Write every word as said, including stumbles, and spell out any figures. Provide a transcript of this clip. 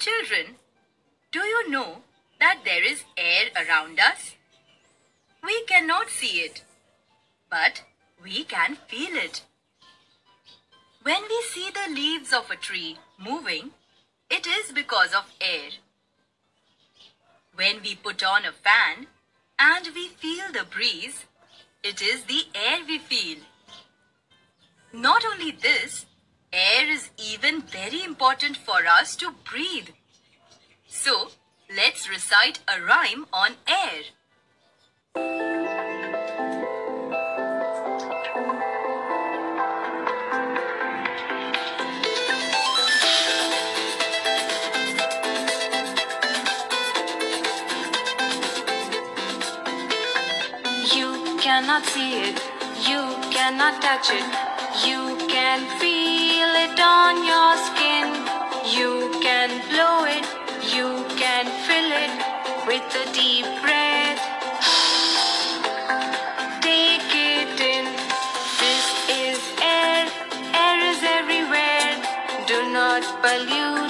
Children, do you know that there is air around us? We cannot see it, but we can feel it. When we see the leaves of a tree moving, it is because of air. When we put on a fan and we feel the breeze, it is the air we feel. Not only this, air is even very important for us to breathe. So, let's recite a rhyme on air. You cannot see it, you cannot touch it, you can feel it on your skin. You can blow it, you can fill it with a deep breath. Take it in, this is air, air is everywhere. Do not pollute